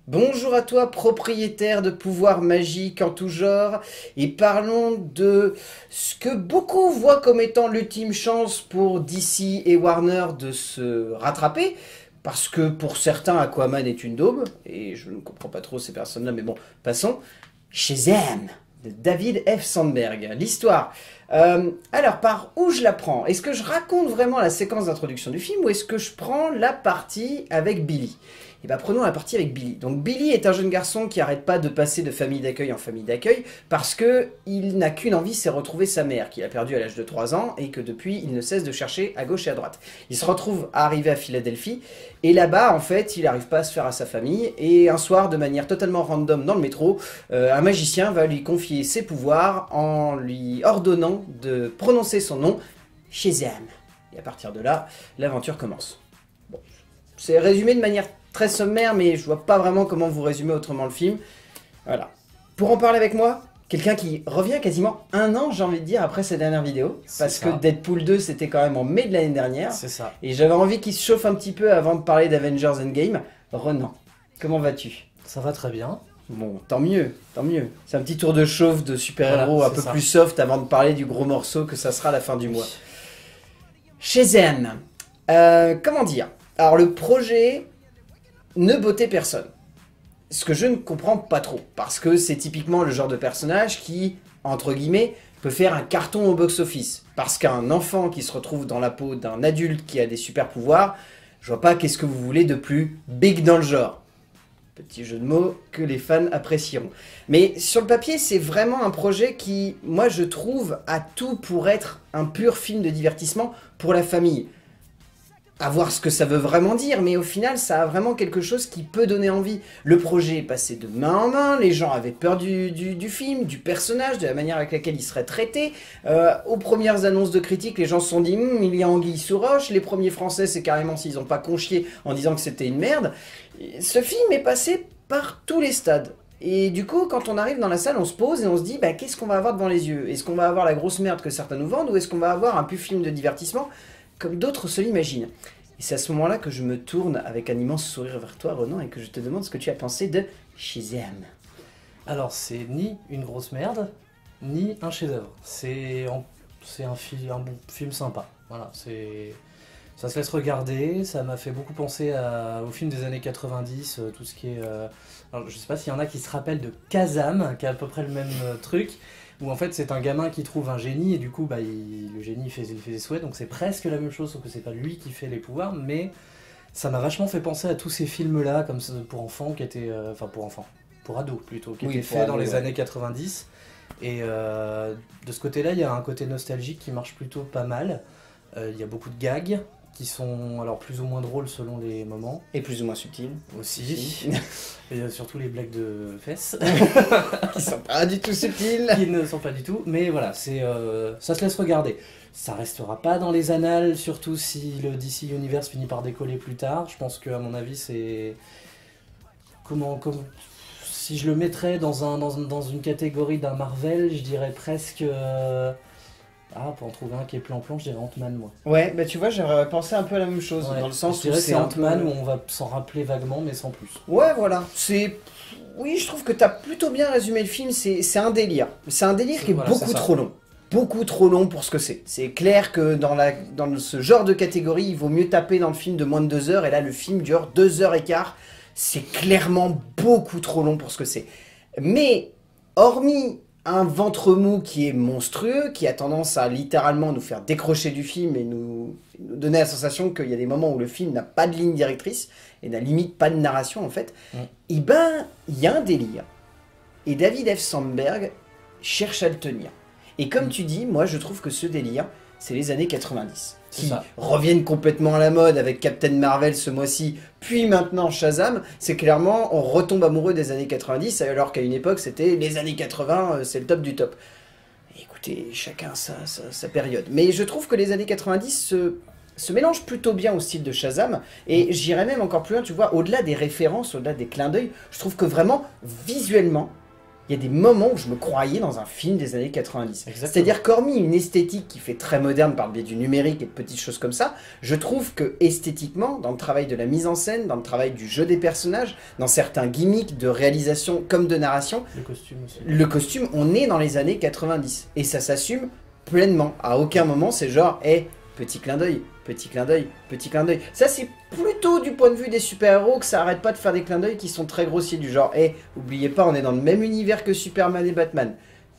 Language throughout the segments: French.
Bonjour à toi, propriétaire de pouvoirs magiques en tout genre, et parlons de ce que beaucoup voient comme étant l'ultime chance pour DC et Warner de se rattraper, parce que pour certains, Aquaman est une daube, et je ne comprends pas trop ces personnes-là, mais bon, passons. Shazam de David F. Sandberg. L'histoire. Alors, par où je la prends? Est-ce que je raconte vraiment la séquence d'introduction du film ou est-ce que je prends la partie avec Billy? Et bien prenons la partie avec Billy. Donc Billy est un jeune garçon qui arrête pas de passer de famille d'accueil en famille d'accueil parce que il n'a qu'une envie, c'est retrouver sa mère qu'il a perdue à l'âge de 3 ans et que depuis il ne cesse de chercher à gauche et à droite. Il se retrouve à arriver à Philadelphie et là-bas en fait il n'arrive pas à se faire à sa famille et un soir de manière totalement random dans le métro, un magicien va lui confier ses pouvoirs en lui ordonnant de prononcer son nom, Shazam. Et à partir de là, l'aventure commence. Bon, c'est résumé de manière très sommaire, mais je vois pas vraiment comment vous résumer autrement le film. Voilà. Pour en parler avec moi, quelqu'un qui revient quasiment un an, j'ai envie de dire, après sa dernière vidéo. Parce que Deadpool 2, c'était quand même en mai de l'année dernière. C'est ça. Et j'avais envie qu'il se chauffe un petit peu avant de parler d'Avengers Endgame. Renan, comment vas-tu? Ça va très bien. Bon, tant mieux, tant mieux. C'est un petit tour de chauffe de super-héros Voilà, un peu ça. plus soft avant de parler du gros morceau que ça sera à la fin du mois. Shazam. Comment dire? Alors le projet ne bottait personne. Ce que je ne comprends pas trop. Parce que c'est typiquement le genre de personnage qui, entre guillemets, peut faire un carton au box-office. Parce qu'un enfant qui se retrouve dans la peau d'un adulte qui a des super pouvoirs, je vois pas qu'est-ce que vous voulez de plus big dans le genre. Petit jeu de mots que les fans apprécieront. Mais sur le papier, c'est vraiment un projet qui, moi je trouve, a tout pour être un pur film de divertissement pour la famille. À voir ce que ça veut vraiment dire, mais au final, ça a vraiment quelque chose qui peut donner envie. Le projet est passé de main en main, les gens avaient peur du film, du personnage, de la manière avec laquelle il serait traité. Aux premières annonces de critiques, les gens se sont dit « il y a anguille sous roche ». Les premiers Français, c'est carrément s'ils n'ont pas conchié en disant que c'était une merde. Ce film est passé par tous les stades. Et du coup, quand on arrive dans la salle, on se pose et on se dit bah, qu'est-ce qu'on va avoir devant les yeux? Est-ce qu'on va avoir la grosse merde que certains nous vendent ou est-ce qu'on va avoir un pur film de divertissement comme d'autres se l'imaginent? Et c'est à ce moment-là que je me tourne avec un immense sourire vers toi, Ronan, et que je te demande ce que tu as pensé de Shazam. Alors, c'est ni une grosse merde, ni un chef-d'œuvre. C'est un bon film sympa. Voilà, ça se laisse regarder. Ça m'a fait beaucoup penser au film des années 90, tout ce qui est. Alors, je sais pas s'il y en a qui se rappellent de Kazam, qui a à peu près le même truc. Où en fait c'est un gamin qui trouve un génie et du coup le génie il fait des souhaits, donc c'est presque la même chose sauf que c'est pas lui qui fait les pouvoirs, mais ça m'a vachement fait penser à tous ces films là comme ça, pour enfants qui étaient enfin pour enfants, pour ados plutôt, qui étaient faits dans les années 90 et de ce côté là il y a un côté nostalgique qui marche plutôt pas mal. Il y a beaucoup de gags qui sont alors plus ou moins drôles selon les moments. Et plus ou moins subtil. Aussi. Et surtout les blagues de fesses. Qui sont pas du tout subtiles. Qui ne sont pas du tout. Mais voilà, ça se laisse regarder. Ça restera pas dans les annales, surtout si le DC Universe finit par décoller plus tard. Je pense qu'à mon avis, c'est... Si je le mettrais dans une catégorie d'un Marvel, je dirais presque... pour en trouver un qui est plan-plan, je dirais Ant-Man, moi. Ouais, bah tu vois, j'aurais pensé un peu à la même chose, dans le sens où c'est Ant-Man où on va s'en rappeler vaguement, mais sans plus. Ouais, voilà. Oui, je trouve que t'as plutôt bien résumé le film, c'est un délire. C'est un délire qui est beaucoup trop long. Beaucoup trop long pour ce que c'est. C'est clair que dans ce genre de catégorie, il vaut mieux taper dans le film de moins de 2 heures, et là, le film dure 2 heures et quart. C'est clairement beaucoup trop long pour ce que c'est. Mais, hormis un ventre mou qui est monstrueux, qui a tendance à littéralement nous faire décrocher du film et nous donner la sensation qu'il y a des moments où le film n'a pas de ligne directrice et n'a limite pas de narration en fait, et ben il y a un délire. Et David F. Sandberg cherche à le tenir. Et comme tu dis, moi je trouve que ce délire, c'est les années 90. Qui reviennent complètement à la mode avec Captain Marvel ce mois-ci, puis maintenant Shazam, c'est clairement, on retombe amoureux des années 90, alors qu'à une époque c'était les années 80, c'est le top du top. Écoutez, chacun sa période. Mais je trouve que les années 90 se mélangent plutôt bien au style de Shazam, et j'irais même encore plus loin, tu vois, au-delà des références, au-delà des clins d'œil, je trouve que vraiment, visuellement, il y a des moments où je me croyais dans un film des années 90. Exactement. C'est-à-dire qu'hormis une esthétique qui fait très moderne par le biais du numérique et de petites choses comme ça, je trouve que esthétiquement, dans le travail de la mise en scène, dans le travail du jeu des personnages, dans certains gimmicks de réalisation comme de narration, Le costume aussi. le costume, on est dans les années 90. Et ça s'assume pleinement. À aucun moment, c'est genre, petit clin d'œil, petit clin d'œil, petit clin d'œil. Ça, c'est plutôt du point de vue des super-héros que ça arrête pas de faire des clins d'œil qui sont très grossiers, du genre, oubliez pas, on est dans le même univers que Superman et Batman.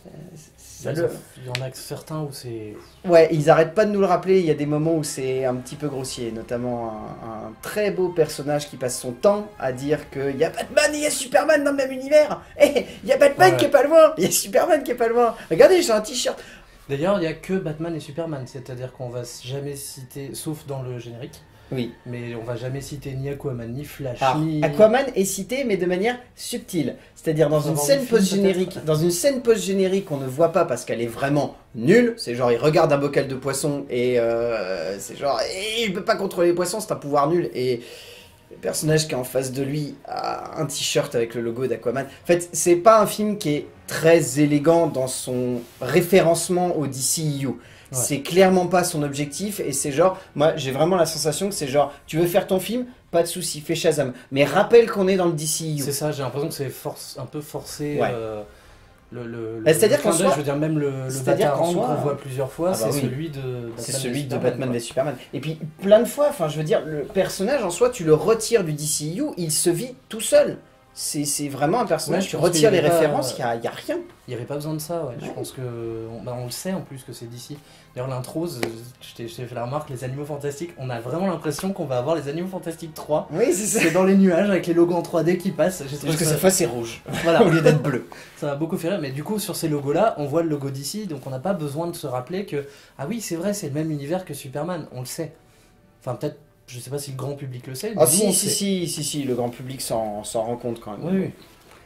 Il y en a certains où c'est... Ouais, ils arrêtent pas de nous le rappeler, il y a des moments où c'est un petit peu grossier, notamment un très beau personnage qui passe son temps à dire qu'il y a Batman et il y a Superman dans le même univers. Il y a Batman qui est pas loin, il y a Superman qui est pas loin. Regardez, j'ai un t-shirt. D'ailleurs, il n'y a que Batman et Superman, c'est-à-dire qu'on va jamais citer, sauf dans le générique, Oui. mais on va jamais citer ni Aquaman, ni Flash, Alors, ni... Aquaman est cité, mais de manière subtile. C'est-à-dire dans une scène post-générique. Dans une scène post-générique qu'on ne voit pas parce qu'elle est vraiment nulle. C'est genre, il regarde un bocal de poisson et c'est genre, il peut pas contrôler les poissons, c'est un pouvoir nul. Et le personnage qui est en face de lui a un t-shirt avec le logo d'Aquaman. En fait, c'est pas un film qui est très élégant dans son référencement au DCEU. Ouais. C'est clairement pas son objectif et c'est genre, moi j'ai vraiment la sensation que c'est genre, tu veux faire ton film, pas de souci, fais Shazam. Mais rappelle qu'on est dans le DCEU. C'est ça, j'ai l'impression que c'est un peu forcé. Ouais. C'est-à-dire qu'en soi, je veux dire même le Batarang qu'on voit plusieurs fois, c'est celui de Batman v Superman. Et puis plein de fois, enfin je veux dire, le personnage en soi, tu le retires du DCEU, il se vit tout seul. C'est vraiment un personnage, tu retires les références, il y a rien. Il n'y avait pas besoin de ça, ouais. Je pense que on le sait en plus que c'est d'ici. D'ailleurs l'intro, je t'ai fait la remarque, les Animaux Fantastiques, on a vraiment l'impression qu'on va avoir les Animaux Fantastiques 3. Oui, c'est ça. C'est dans les nuages avec les logos en 3D qui passent. Parce que cette fois c'est rouge, voilà. Au lieu d'être bleu. Ça m'a beaucoup fait rire, mais du coup sur ces logos là, on voit le logo d'ici, donc on n'a pas besoin de se rappeler que, ah oui c'est vrai, c'est le même univers que Superman, on le sait. Enfin peut-être, je sais pas si le grand public le sait. Ah si, le grand public s'en rend compte quand même. Oui.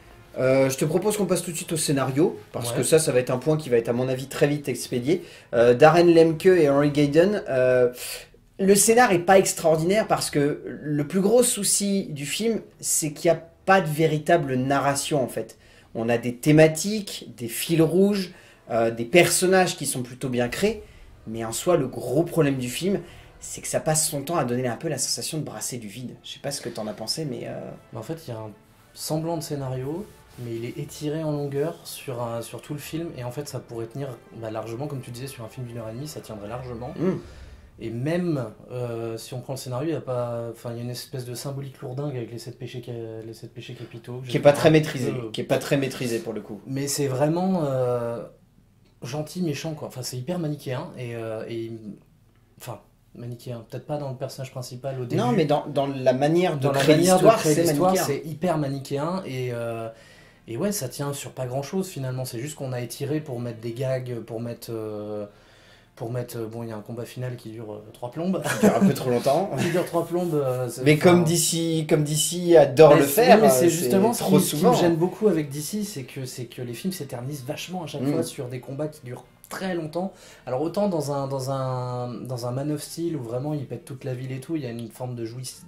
Je te propose qu'on passe tout de suite au scénario, parce que ça va être un point qui va être à mon avis très vite expédié. Darren Lemke et Henry Gayden, le scénar est pas extraordinaire parce que le plus gros souci du film, c'est qu'il n'y a pas de véritable narration en fait. On a des thématiques, des fils rouges, des personnages qui sont plutôt bien créés, mais en soi le gros problème du film, c'est que ça passe son temps à donner un peu la sensation de brasser du vide. Je sais pas ce que t'en as pensé, mais... En fait, il y a un semblant de scénario, mais il est étiré en longueur sur tout le film, et en fait, ça pourrait tenir largement, comme tu disais, sur un film d'1h30, ça tiendrait largement. Et même si on prend le scénario, il y a une espèce de symbolique lourdingue avec les 7 péchés capitaux. Qui est pas très maîtrisé, qui est pas très maîtrisé pour le coup. Mais c'est vraiment gentil, méchant, quoi. Enfin, c'est hyper manichéen, enfin... manichéen, peut-être pas dans le personnage principal au début. Non, mais dans la manière de créer l'histoire, c'est hyper manichéen et ouais, ça tient sur pas grand-chose finalement. C'est juste qu'on a étiré pour mettre des gags, pour mettre bon, il y a un combat final qui dure 3 plombes. Qui dure un peu trop longtemps. Qui dure 3 plombes. Mais comme DC adore le faire, mais c'est justement trop souvent. Ce qui me gêne beaucoup avec DC, c'est que les films s'éternisent vachement à chaque fois sur des combats qui durent très longtemps. Alors autant dans un Man of Steel où vraiment il pète toute la ville et tout, il y a une forme de jouissance.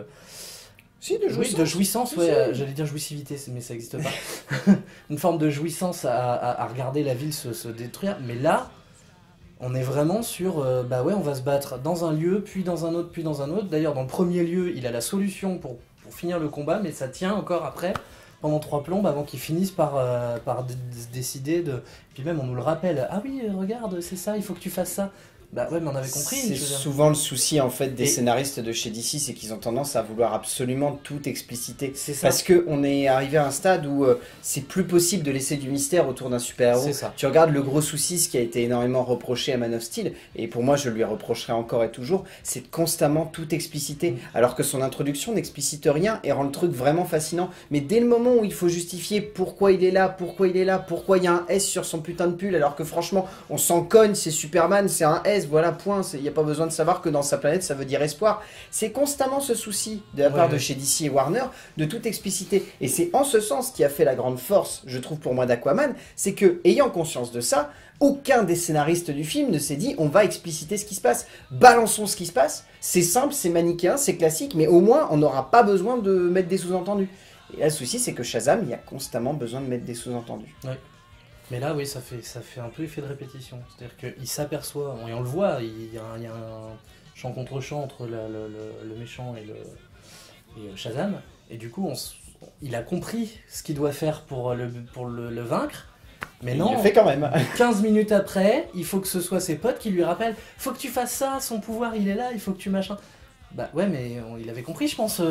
De jouissance, ouais, j'allais dire jouissivité, mais ça n'existe pas. Une forme de jouissance à regarder la ville se détruire, mais là, on est vraiment sur, on va se battre dans un lieu, puis dans un autre, puis dans un autre. D'ailleurs, dans le premier lieu, il a la solution pour finir le combat, mais ça tient encore après, pendant 3 plombes, avant qu'ils finissent par décider de... Puis même, on nous le rappelle, ah oui, regarde, c'est ça, il faut que tu fasses ça. Bah ouais, mais on avait compris. C'est souvent le souci en fait des scénaristes de chez DC, c'est qu'ils ont tendance à vouloir absolument tout expliciter. C'est ça. Parce qu'on est arrivé à un stade où c'est plus possible de laisser du mystère autour d'un super-héros. Tu regardes le gros souci, ce qui a été énormément reproché à Man of Steel, et pour moi je lui reprocherai encore et toujours, c'est de constamment tout expliciter, alors que son introduction n'explicite rien et rend le truc vraiment fascinant. Mais dès le moment où il faut justifier pourquoi il est là, pourquoi il y a un S sur son putain de pull, alors que franchement on s'en cogne, c'est Superman, c'est un S, voilà, point. Il n'y a pas besoin de savoir que dans sa planète, ça veut dire espoir. C'est constamment ce souci de la part de chez DC et Warner de tout expliciter. Et c'est en ce sens qui a fait la grande force, je trouve, pour moi, d'Aquaman, c'est que, ayant conscience de ça, aucun des scénaristes du film ne s'est dit on va expliciter ce qui se passe. Balançons ce qui se passe. C'est simple, c'est manichéen, c'est classique, mais au moins, on n'aura pas besoin de mettre des sous-entendus. Et là, le souci, c'est que Shazam, il y a constamment besoin de mettre des sous-entendus. Ouais. Mais là, oui, ça fait un peu effet de répétition. C'est-à-dire qu'il s'aperçoit, et on le voit, il y a un champ contre champ entre le méchant et Shazam, et du coup, il a compris ce qu'il doit faire pour le vaincre, mais Et non, il le fait quand même. 15 minutes après, il faut que ce soit ses potes qui lui rappellent « Faut que tu fasses ça, son pouvoir il est là, il faut que tu machin ». Bah ouais, mais il avait compris, je pense.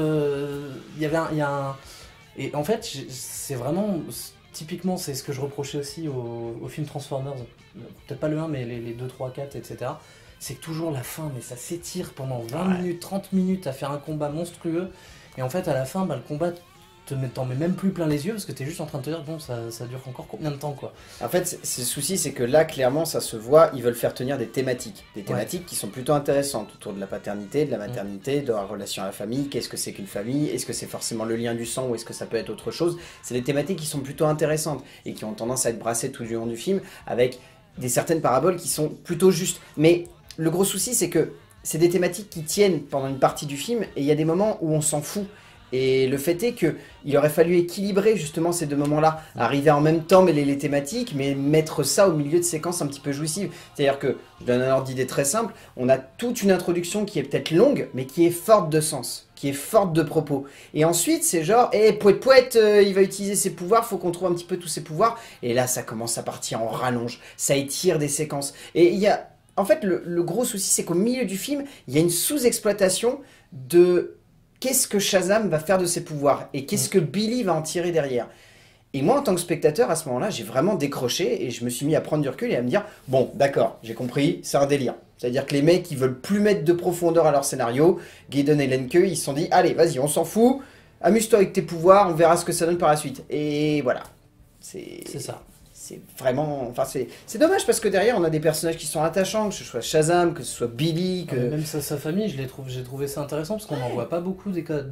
Il y a un... Et en fait, c'est vraiment... Typiquement, c'est ce que je reprochais aussi au film Transformers. Peut-être pas le 1, mais les 2, 3, 4, etc. C'est que toujours la fin, mais ça s'étire pendant 20 minutes, 30 minutes à faire un combat monstrueux. Et en fait, à la fin, bah, le combat, t'en mets même plus plein les yeux parce que t'es juste en train de te dire, bon, ça dure encore combien de temps, quoi. En fait, le souci, c'est que là, clairement, ça se voit, ils veulent faire tenir des thématiques. Des thématiques qui sont plutôt intéressantes, autour de la paternité, de la maternité, de la relation à la famille, qu'est-ce que c'est qu'une famille, est-ce que c'est forcément le lien du sang ou est-ce que ça peut être autre chose. C'est des thématiques qui sont plutôt intéressantes et qui ont tendance à être brassées tout du long du film, avec certaines paraboles qui sont plutôt justes. Mais le gros souci, c'est que c'est des thématiques qui tiennent pendant une partie du film, et il y a des moments où on s'en fout. Et le fait est qu'il aurait fallu équilibrer justement ces deux moments-là, arriver en même temps mêler les thématiques, mais mettre ça au milieu de séquences un petit peu jouissives. C'est-à-dire que, je donne un ordre d'idée très simple, on a toute une introduction qui est peut-être longue, mais qui est forte de sens, qui est forte de propos. Et ensuite, c'est genre, pouet pouet, il va utiliser ses pouvoirs, faut qu'on trouve un petit peu tous ses pouvoirs. Et là, ça commence à partir en rallonge, ça étire des séquences. Et il y a... En fait, le gros souci, c'est qu'au milieu du film, il y a une sous-exploitation de... Qu'est-ce que Shazam va faire de ses pouvoirs et qu'est-ce que Billy va en tirer derrière. Et moi, en tant que spectateur, à ce moment-là, j'ai vraiment décroché et je me suis mis à prendre du recul et à me dire « Bon, d'accord, j'ai compris, c'est un délire. » C'est-à-dire que les mecs, ils veulent plus mettre de profondeur à leur scénario. Gaydon et Lenke, ils se sont dit « Allez, vas-y, on s'en fout, amuse-toi avec tes pouvoirs, on verra ce que ça donne par la suite. » Et voilà. C'est ça. C'est vraiment... Enfin, c'est dommage parce que derrière, on a des personnages qui sont attachants, que ce soit Shazam, que ce soit Billy, que... Même sa famille, j'ai trouvé ça intéressant parce qu'on n'en voit pas beaucoup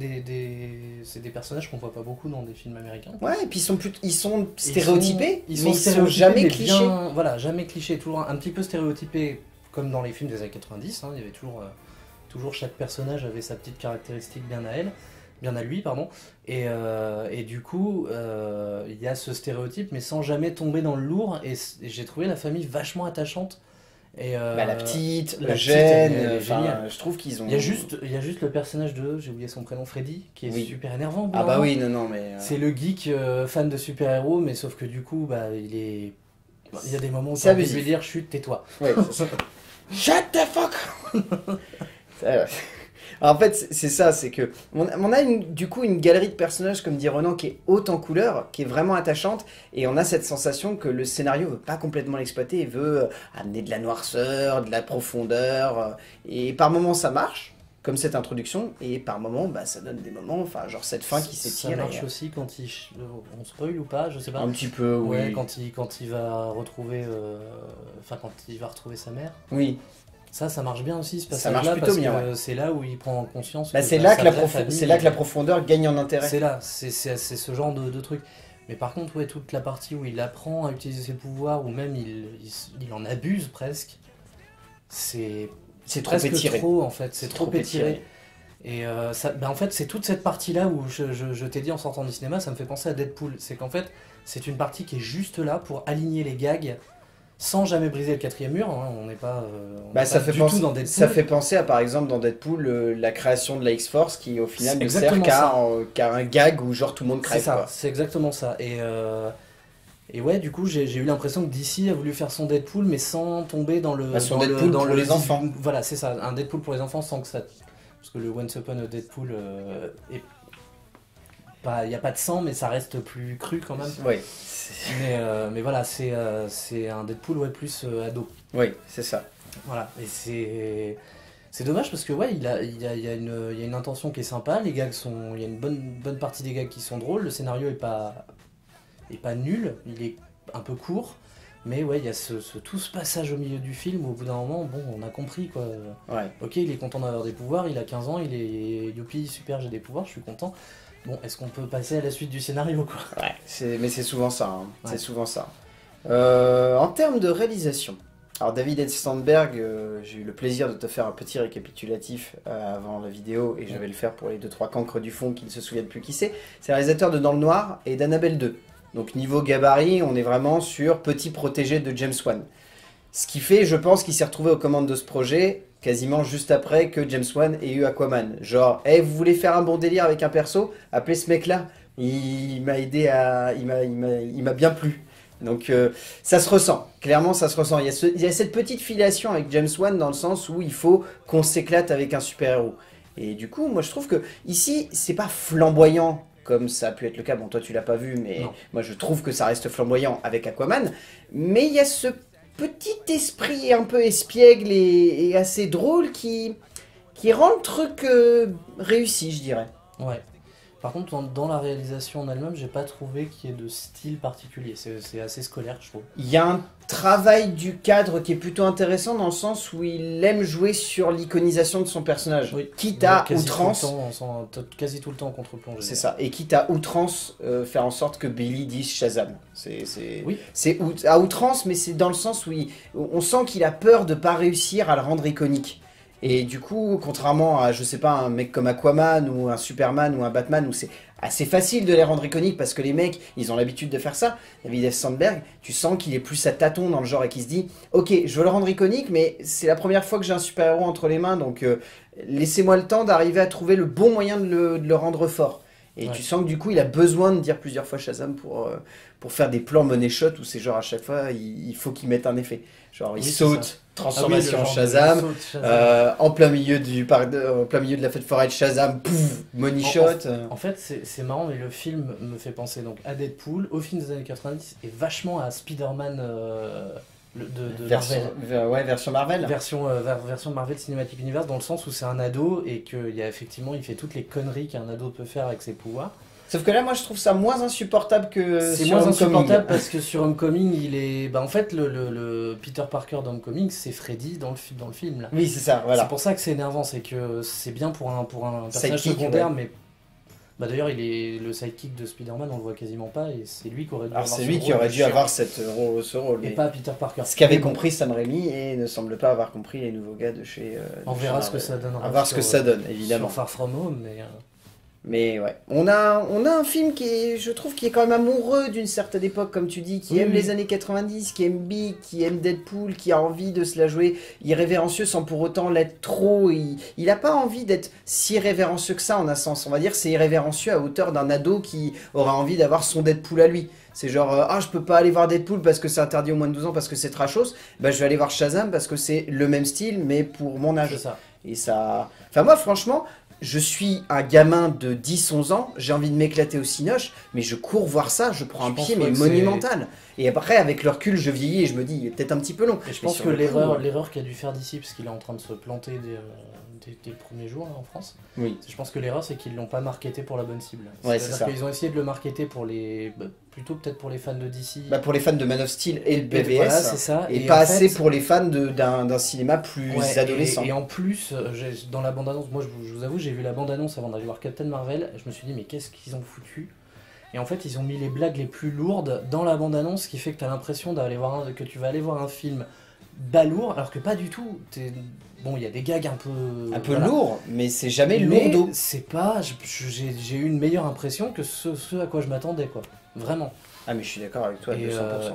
c'est des personnages qu'on voit pas beaucoup dans des films américains. Ouais, et puis ils sont stéréotypés, ils mais sont ils sont jamais mais clichés. bien, voilà, jamais clichés, toujours un petit peu stéréotypés comme dans les films des années 90, hein, il y avait toujours chaque personnage avait sa petite caractéristique bien à lui, pardon. Et du coup, il y a ce stéréotype, mais sans jamais tomber dans le lourd. Et j'ai trouvé la famille vachement attachante. Et, La petite, le elle jeune, est géniale. je trouve qu'ils ont... Il y a juste le personnage j'ai oublié son prénom, Freddy, qui est super énervant. Ah bah oui, non, mais... C'est le geek fan de super-héros, mais sauf que du coup, bah, il y a des moments où tu as envie de lui dire, chut, tais-toi. Ouais, shut the fuck. En fait, c'est ça, c'est que on a du coup une galerie de personnages, comme dit Ronan, qui est haute en couleurs, qui est vraiment attachante, et on a cette sensation que le scénario veut pas complètement l'exploiter, il veut amener de la noirceur, de la profondeur, et par moments ça marche, comme cette introduction, et par moments bah, ça donne des moments, enfin genre cette fin qui s'étire. Ça marche aussi quand on spoil ou pas, je sais pas. Un petit peu, oui. Ouais, quand il va retrouver, quand il va retrouver sa mère. Oui. Ça marche bien aussi, ce ça marche passage-là, plutôt parce bien, que c'est là où il prend conscience bah, que c'est là que la profondeur gagne en intérêt. C'est ce genre de truc. Mais par contre, ouais, toute la partie où il apprend à utiliser ses pouvoirs, ou même il en abuse presque, c'est trop étiré. trop, en fait, c'est trop étiré. Et en fait, c'est toute cette partie-là où je t'ai dit en sortant du cinéma, ça me fait penser à Deadpool. C'est qu'en fait, c'est une partie qui est juste là pour aligner les gags, sans jamais briser le quatrième mur, hein. On n'est pas, tout dans Deadpool. Ça fait penser à, par exemple, dans Deadpool, la création de la X-Force qui, au final, ne sert qu'à un gag où genre tout le monde crève. C'est exactement ça. Et ouais, du coup, j'ai eu l'impression que DC a voulu faire son Deadpool, mais sans tomber dans le... Deadpool pour les enfants. Voilà, c'est ça, un Deadpool pour les enfants sans que ça... Parce que le Once Upon a Deadpool il n'y a pas de sang, mais ça reste plus cru quand même. Oui. Mais voilà, c'est un Deadpool plus ado. Oui, c'est ça. Voilà, et c'est dommage parce que ouais, il y a une intention qui est sympa, les gags il y a une bonne partie des gags qui sont drôles, le scénario est pas nul, il est un peu court, mais ouais, il y a tout ce passage au milieu du film où au bout d'un moment, bon, on a compris quoi. Ouais. Ok, il est content d'avoir des pouvoirs, il a 15 ans, il est youpi, super, j'ai des pouvoirs, je suis content. Bon, est-ce qu'on peut passer à la suite du scénario quoi? Ouais, mais c'est souvent ça. Hein. Ouais. C'est souvent ça. En termes de réalisation, Alors David S. Sandberg, j'ai eu le plaisir de te faire un petit récapitulatif avant la vidéo et je vais le faire pour les 2-3 cancres du fond qui ne se souviennent plus qui c'est. C'est le réalisateur de Dans le Noir et d'Annabelle 2. Donc niveau gabarit, on est vraiment sur petit protégé de James Wan. Ce qui fait, je pense, qu'il s'est retrouvé aux commandes de ce projet quasiment juste après que James Wan ait eu Aquaman. Genre, hey, vous voulez faire un bon délire avec un perso? Appelez ce mec-là. Il m'a aidé à... Il m'a bien plu. Donc ça se ressent, clairement ça se ressent. Il y a cette petite filiation avec James Wan dans le sens où il faut qu'on s'éclate avec un super-héros. Et du coup, moi je trouve que ici, c'est pas flamboyant comme ça a pu être le cas. Bon, toi tu l'as pas vu, mais Non. moi je trouve que ça reste flamboyant avec Aquaman. Mais il y a ce petit esprit un peu espiègle et assez drôle qui rend le truc réussi, je dirais. Ouais. Par contre, dans la réalisation en elle-même, j'ai pas trouvé qu'il y ait de style particulier. C'est assez scolaire, je trouve. Il y a un travail du cadre qui est plutôt intéressant dans le sens où il aime jouer sur l'iconisation de son personnage. Oui. Quitte à Quasi outrance, tout le temps, quasi tout le temps en contre-plongée. c'est ça, et quitte à outrance faire en sorte que Billy dise Shazam. Oui. C'est à outrance, mais c'est dans le sens où on sent qu'il a peur de pas réussir à le rendre iconique. Et du coup, contrairement à, je sais pas, un mec comme Aquaman ou un Superman ou un Batman, où c'est assez facile de les rendre iconiques parce que les mecs, ils ont l'habitude de faire ça. David F. Sandberg, tu sens qu'il est plus à tâtons dans le genre et qu'il se dit « Ok, je veux le rendre iconique, mais c'est la première fois que j'ai un super-héros entre les mains, donc laissez-moi le temps d'arriver à trouver le bon moyen de le rendre fort. » Et Ouais. tu sens que du coup, il a besoin de dire plusieurs fois Shazam pour faire des plans money shot où c'est genre à chaque fois, il faut qu'il mette un effet. Genre, il Oui, c'est saute, ça. transformation Ah oui, le genre Shazam, de saut de Shazam. en plein milieu en plein milieu de la fête foraine, Shazam, pouf, money shot. En fait, c'est marrant, mais le film me fait penser donc à Deadpool, au film des années 90 et vachement à Spider-Man de Version, Marvel. ouais, version Marvel. Version Marvel Cinematic Universe, dans le sens où c'est un ado et qu'il y a effectivement, il fait toutes les conneries qu'un ado peut faire avec ses pouvoirs. Sauf que là, moi, je trouve ça moins insupportable que C'est sur moins Homecoming. insupportable parce que sur Homecoming, il est. Bah, en fait, le Peter Parker d'Homecoming, c'est Freddy dans le film là. Oui, c'est ça, voilà. C'est pour ça que c'est énervant, c'est que c'est bien pour un personnage Sidekick, secondaire, ouais. mais. Bah d'ailleurs, il est le sidekick de Spider-Man, on le voit quasiment pas, et c'est lui qui aurait dû Alors, avoir c'est ce lui qui rôle aurait de dû chiant, avoir ce rôle. et mais- pas Peter Parker. Ce qu'avait Mais bon, compris Sam Raimi et ne semble pas avoir compris les nouveaux gars de chez. on de verra chez ce que ça Marvel. donnera. À voir ce que sur, ça donne, évidemment. Sur Far From Home, mais. Mais ouais, on a un film qui est, je trouve, qui est quand même amoureux d'une certaine époque, comme tu dis, qui Oui, aime oui. les années 90, qui aime Big, qui aime Deadpool, qui a envie de se la jouer irrévérencieux sans pour autant l'être trop. Il a pas envie d'être si irrévérencieux que ça, en un sens. On va dire c'est irrévérencieux à hauteur d'un ado qui aura envie d'avoir son Deadpool à lui. C'est genre, ah, je peux pas aller voir Deadpool parce que c'est interdit aux moins de 12 ans, parce que c'est trashos. Bah, je vais aller voir Shazam parce que c'est le même style, mais pour mon âge. C'est ça. Et ça... Enfin moi franchement, je suis un gamin de 10-11 ans, j'ai envie de m'éclater au cinoche, mais je cours voir ça, je prends Je un pense pied pas mais que monumental. Et après avec le recul je vieillis et je me dis, il est peut-être un petit peu long. Et je Mais pense sur que le coup, l'erreur qu'a dû faire d'ici, parce qu'il est en train de se planter dès le premier jour là, en France, Oui. je pense que l'erreur c'est qu'ils l'ont pas marketé pour la bonne cible. Ouais, c'est C'est-à-dire ça. qu'ils ont essayé de le marketer pour plutôt peut-être pour les fans de DC. Bah, pour les fans de Man of Steel et le BVS, Voilà, c'est ça. et en pas fait, assez pour les fans d'un cinéma plus ouais, adolescent. et en plus, dans la bande-annonce, moi je vous avoue, j'ai vu la bande-annonce avant d'aller voir Captain Marvel, je me suis dit mais qu'est-ce qu'ils ont foutu? Et en fait, ils ont mis les blagues les plus lourdes dans la bande-annonce, ce qui fait que tu as l'impression que tu vas aller voir un film balourd, alors que pas du tout. Bon, il y a des gags un peu... Un peu voilà. lourd, mais c'est jamais Mais lourdeau. c'est pas... J'ai eu une meilleure impression que ce à quoi je m'attendais, quoi. Vraiment. Ah mais je suis d'accord avec toi à 200%.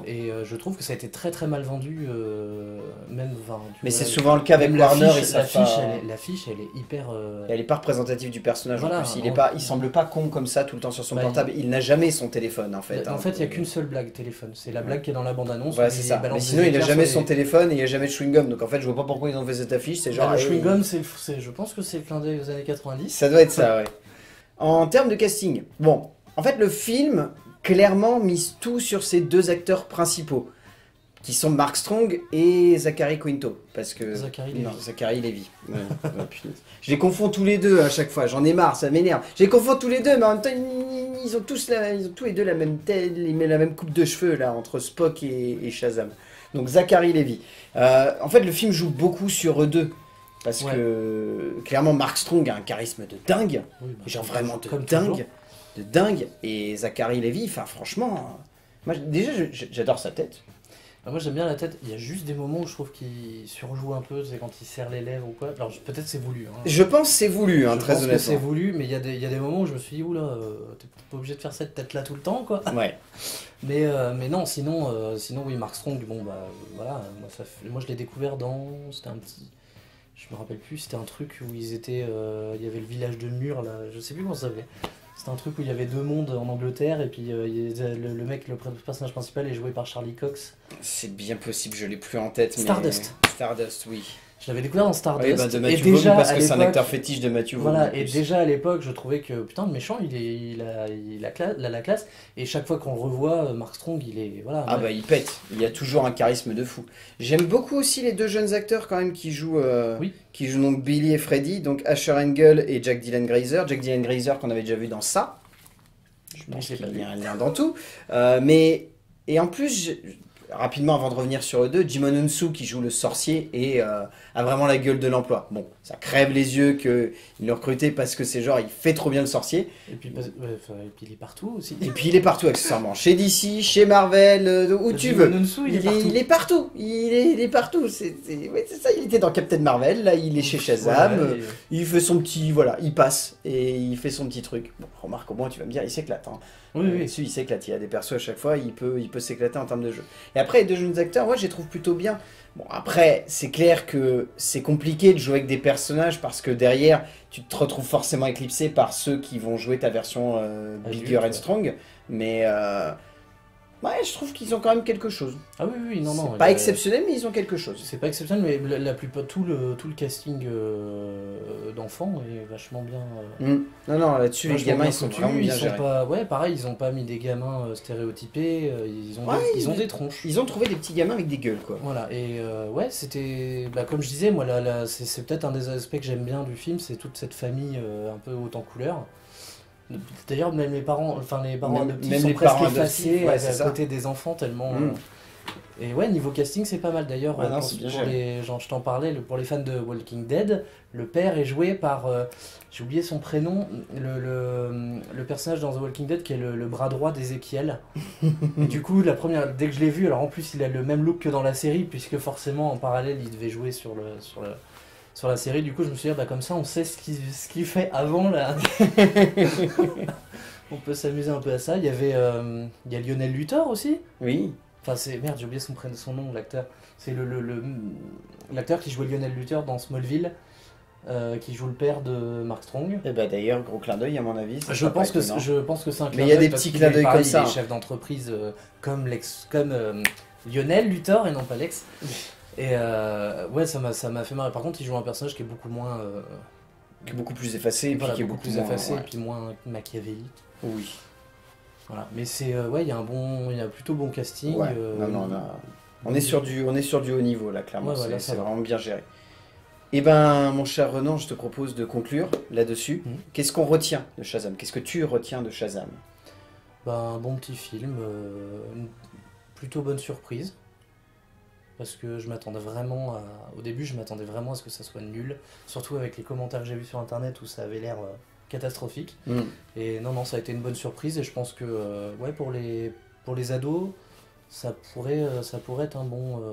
Je trouve que ça a été très très mal vendu, même... Enfin, Mais c'est souvent le cas avec même Warner, ils savent l'affiche, pas... l'affiche, elle est hyper... Et elle est pas représentative du personnage Voilà, en plus. on- Il semble pas con comme ça tout le temps sur son Bah, portable. Il n'a jamais son téléphone en fait. En fait, il n'y a qu'une seule blague téléphone. C'est la blague qui est dans la bande-annonce. Voilà, où c'est il ça. balance Mais des sinon, il n'a éclairs jamais sur son les- téléphone et il n'y a jamais de chewing-gum. Donc en fait, je vois pas pourquoi ils ont fait cette affiche. C'est genre. le hey, chewing-gum, je pense que c'est le clin d'œil aux années 90. Ça doit être ça, ouais. En termes de casting, bon, en fait, le film clairement mise tout sur ces deux acteurs principaux, qui sont Mark Strong et Zachary Quinto. Parce que... Zachary Non, Levi. Zachary Levi. Ouais, ouais, punaise. Je les confonds tous les deux à chaque fois, j'en ai marre, ça m'énerve. Je les confonds tous les deux, mais en même temps, ils ont tous les deux la même tête, la même coupe de cheveux, là, entre Spock et Shazam. Donc Zachary Levi. En fait, le film joue beaucoup sur eux deux. Parce Ouais. que, clairement, Mark Strong a un charisme de dingue. Oui, bah, Genre vraiment de comme dingue. toujours. De dingue. Et Zachary Levi, enfin franchement... Moi, déjà, j'adore sa tête. Ah, moi j'aime bien la tête, il y a juste des moments où je trouve qu'il surjoue un peu, c'est quand il serre les lèvres ou quoi. Alors peut-être c'est voulu, hein. Je pense que c'est voulu, hein, Je très pense que c'est honnêtement. voulu, mais il y a des moments où je me suis dit, oula, t'es pas obligé de faire cette tête-là tout le temps, quoi. Ouais. Mais non, sinon oui, Mark Strong, bon bah voilà, moi je l'ai découvert dans. C'était un petit. Je me rappelle plus, c'était un truc où ils étaient. Il y avait le village de Mur, là, je sais plus comment ça s'appelait. C'était un truc où il y avait deux mondes en Angleterre, et puis le mec, le personnage principal est joué par Charlie Cox. C'est bien possible, je l'ai plus en tête. Stardust. Mais... Stardust, oui. Je l'avais découvert dans Stardust. Oui, bah de et Matthew déjà, Vaughn, parce à que c'est un l'époque- acteur fétiche de Matthew Vaughn. Voilà, en et plus. déjà à l'époque, je trouvais que putain, le méchant, il a la classe. Et chaque fois qu'on le revoit, Mark Strong, il est. Voilà, Ah ouais. bah il pète, il y a toujours un charisme de fou. J'aime beaucoup aussi les deux jeunes acteurs quand même Oui. qui jouent donc Billy et Freddy, donc Asher Angel et Jack Dylan Grazer. Jack Dylan Grazer qu'on avait déjà vu dans ça. Je pense Je l'ai qu'il pas y a un lien dans tout. Et en plus, rapidement avant de revenir sur eux deux, Jimon Hounsou qui joue le sorcier et a vraiment la gueule de l'emploi. Bon, ça crève les yeux qu'ils l'ont recruté parce que c'est genre il fait trop bien le sorcier. Et puis, ouais, et puis il est partout aussi. Et puis il est partout accessoirement, chez DC, chez Marvel, où tu veux. Nonsu, il est partout. Il est partout, il est partout. Ouais, c'est ça, il était dans Captain Marvel, là il est chez Shazam, Ouais, il fait son petit, voilà, il passe et il fait son petit truc. Bon, remarque au moins tu vas me dire, il s'éclate. Hein. oui, oui. Dessus, il s'éclate, il y a des persos à chaque fois, il peut s'éclater en termes de jeu. Et après, les deux jeunes acteurs, moi je les trouve plutôt bien. Bon, après, c'est clair que c'est compliqué de jouer avec des personnages parce que derrière, tu te retrouves forcément éclipsé par ceux qui vont jouer ta version Adulte, Bigger and ouais. Strong. Mais ouais, je trouve qu'ils ont quand même quelque chose. Ah oui, oui, non, non. C'est pas exceptionnel, mais ils ont quelque chose. C'est pas exceptionnel, mais la plupart, tout le casting d'enfants est vachement bien. Non, non, là-dessus, les Vachement gamins, bien ils sont foutus, vraiment bien ils sont gérés. pas, ouais, pareil, ils ont pas mis des gamins stéréotypés, Ouais, ils ont des tronches. Ils ont trouvé des petits gamins avec des gueules, quoi. Voilà, et ouais, c'était. Bah, comme je disais, moi, c'est peut-être un des aspects que j'aime bien du film, c'est toute cette famille un peu haute en couleur. D'ailleurs, même les parents, les parents Même- adoptifs même sont les presque parents effacés adoptifs, ouais, c'est à ça. côté des enfants, tellement. Mm. Et ouais, niveau casting, c'est pas mal d'ailleurs. Ouais, non, pour c'est bien pour géré. les, genre, je t'en parlais, pour les fans de Walking Dead, le père est joué par. J'ai oublié son prénom, le personnage dans The Walking Dead qui est le bras droit d'Ezekiel. Et du coup, dès que je l'ai vu, alors en plus, il a le même look que dans la série, puisque forcément, en parallèle, il devait jouer sur la série. Du coup, je me suis dit, bah, comme ça, on sait ce qu'il fait avant là. On peut s'amuser un peu à ça. Il y a Lionel Luthor aussi. Oui. Enfin, merde, j'ai oublié son nom, l'acteur. C'est l'acteur qui jouait Lionel Luthor dans Smallville, qui joue le père de Mark Strong. Et bah d'ailleurs, gros clin d'œil à mon avis. ça Je sera pas pense étonnant. que c'est un clin Mais il y a d'œil des parce petits qu'il clins est d'œil pareil, comme ça, Il est hein. chef d'entreprise comme Lionel Luthor et non pas Lex. Et ouais, ça m'a fait marrer. Par contre, il joue un personnage qui est beaucoup moins. Qui est beaucoup plus effacé et puis Voilà, qui est beaucoup plus moins- effacé ouais. et puis moins machiavélique. Oui. Voilà. Mais ouais, il y a un plutôt bon casting. Ouais. Non, on est sur du haut niveau là, clairement. Ouais, voilà, ça c'est va. vraiment bien géré. Eh ben, mon cher Renan, je te propose de conclure là-dessus. Mhm. Qu'est-ce qu'on retient de Shazam? Qu'est-ce que tu retiens de Shazam? Bah, un bon petit film, une plutôt bonne surprise. Parce que au début, je m'attendais vraiment à ce que ça soit nul. Surtout avec les commentaires que j'ai vus sur internet où ça avait l'air catastrophique. Mm. Et non, ça a été une bonne surprise. Et je pense que ouais, pour les ados, ça pourrait être un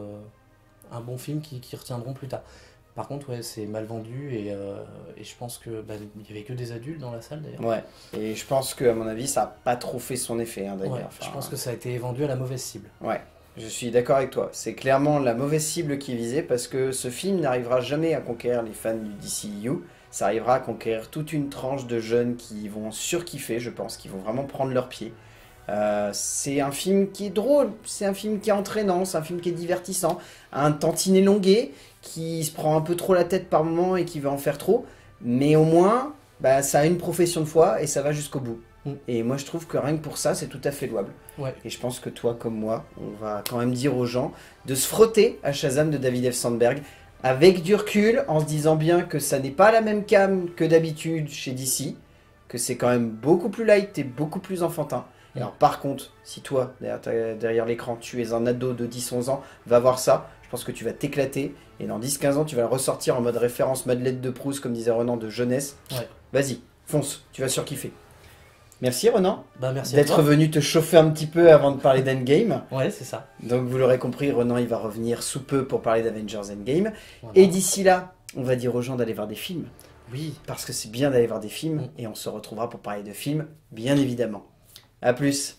bon film qui retiendront plus tard. Par contre, ouais, c'est mal vendu et je pense que il y avait que des adultes dans la salle d'ailleurs. Ouais. Et je pense que, à mon avis, ça n'a pas trop fait son effet, hein, d'ailleurs. Ouais, Enfin, je pense que ça a été vendu à la mauvaise cible. Ouais. Je suis d'accord avec toi. C'est clairement la mauvaise cible qui est visée parce que ce film n'arrivera jamais à conquérir les fans du DCU. Ça arrivera à conquérir toute une tranche de jeunes qui vont surkiffer, je pense, qui vont vraiment prendre leur pied. C'est un film qui est drôle, c'est un film qui est entraînant, c'est un film qui est divertissant, un tantinet longuet qui se prend un peu trop la tête par moment et qui va en faire trop, mais au moins, ça a une profession de foi et ça va jusqu'au bout. Mm. Et moi, je trouve que rien que pour ça, c'est tout à fait louable. Ouais. Et je pense que toi, comme moi, on va quand même dire aux gens de se frotter à Shazam de David F. Sandberg avec du recul, en se disant bien que ça n'est pas la même cam que d'habitude chez DC, que c'est quand même beaucoup plus light et beaucoup plus enfantin. Et alors par contre, si toi, derrière l'écran, tu es un ado de 10-11 ans, va voir ça, je pense que tu vas t'éclater, et dans 10-15 ans, tu vas le ressortir en mode référence Madeleine de Proust, comme disait Renan, de jeunesse. Ouais. Vas-y, fonce, tu vas surkiffer. Merci Renan Bah merci à d'être toi. venu te chauffer un petit peu avant de parler d'Endgame. Ouais, c'est ça. Donc vous l'aurez compris, Renan il va revenir sous peu pour parler d'Avengers Endgame. Voilà. Et d'ici là, on va dire aux gens d'aller voir des films. Oui. Parce que c'est bien d'aller voir des films. Mm. Et on se retrouvera pour parler de films, bien évidemment. A plus.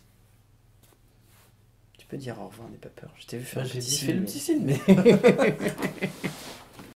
Tu peux dire au revoir, n'aie pas peur. Je t'ai vu faire Bah, un j'ai petit dit signe, fais le mais- petit signe, mais...